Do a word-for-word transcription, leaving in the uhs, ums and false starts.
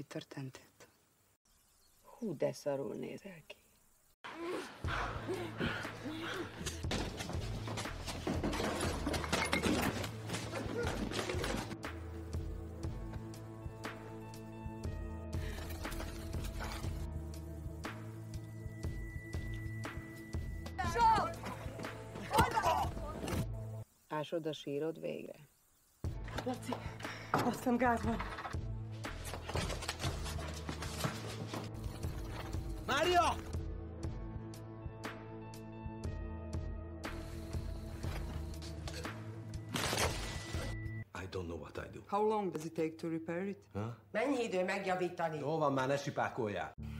történt itt? Hú, de szarul nézel ki. Ásod a sírod végre? Laci, azt hiszem gáz van. Mária! I don't know what I do. How long does it take to repair it? Huh? Mennyi idő megjavítani? Jó van, már ne sipákoljál.